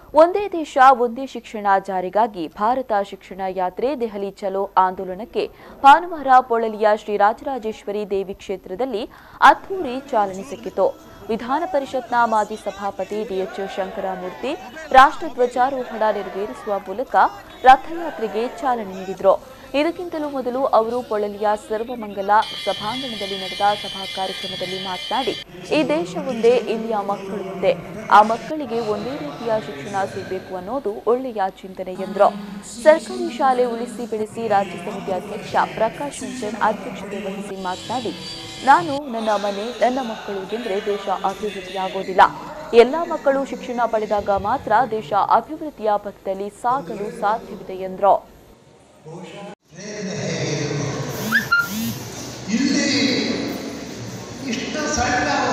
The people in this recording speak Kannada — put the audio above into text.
ಒಂದೇ ದೇಶ ಒಂದೇ ಶಿಕ್ಷಣ ಜಾರಿಗಾಗಿ ಭಾರತ ಶಿಕ್ಷಣ ಯಾತ್ರೆ ದೆಹಲಿ ಚಲೋ ಆಂದೋಲನಕ್ಕೆ ಭಾನುವಾರ ಪೊಳಲಿಯ ಶ್ರೀ ರಾಜರಾಜೇಶ್ವರಿ ದೇವಿ ಕ್ಷೇತ್ರದಲ್ಲಿ ಅದ್ಧೂರಿ ಚಾಲನೆ ಸಿಕ್ಕಿತು. ವಿಧಾನ ಪರಿಷತ್ನ ಮಾಜಿ ಸಭಾಪತಿ ಡಿಎಚ್ ಶಂಕರಮೂರ್ತಿ ರಾಷ್ಟ್ರಧ್ವಜಾರೋಹಣ ನೆರವೇರಿಸುವ ಮೂಲಕ ರಥಯಾತ್ರೆಗೆ ಚಾಲನೆ ನೀಡಿದರು. ಇದಕ್ಕಿಂತಲೂ ಮೊದಲು ಅವರು ಪೊಳಲಿಯ ಸರ್ವಮಂಗಲ ಸಭಾಂಗಣದಲ್ಲಿ ನಡೆದ ಸಭಾ ಕಾರ್ಯಕ್ರಮದಲ್ಲಿ ಮಾತನಾಡಿ, ಈ ದೇಶ ಒಂದೇ, ಇಲ್ಲಿಯ ಮಕ್ಕಳು ಒಂದೇ, ಆ ಮಕ್ಕಳಿಗೆ ಒಂದೇ ರೀತಿಯ ಶಿಕ್ಷಣ ಸಿಗಬೇಕು ಅನ್ನೋದು ಒಳ್ಳೆಯ ಚಿಂತನೆ ಎಂದರು. ಸರ್ಕಾರಿ ಶಾಲೆ ಉಳಿಸಿ ಬೆಳೆಸಿ ರಾಜ್ಯ ಸಮಿತಿ ಅಧ್ಯಕ್ಷ ಪ್ರಕಾಶ್ ರಂಜನ್ ಅಧ್ಯಕ್ಷತೆ ವಹಿಸಿ ಮಾತನಾಡಿ, ನಾನು ನನ್ನ ಮನೆ ನನ್ನ ಮಕ್ಕಳು ಎಂದರೆ ದೇಶ ಅಭಿವೃದ್ಧಿಯಾಗೋದಿಲ್ಲ. ಎಲ್ಲಾ ಮಕ್ಕಳು ಶಿಕ್ಷಣ ಪಡೆದಾಗ ಮಾತ್ರ ದೇಶ ಅಭಿವೃದ್ಧಿಯ ಪಥದಲ್ಲಿ ಸಾಗಲು ಸಾಧ್ಯವಿದೆ ಎಂದರು. ಇಲ್ಲಿ ಇಷ್ಟು ಸಣ್ಣ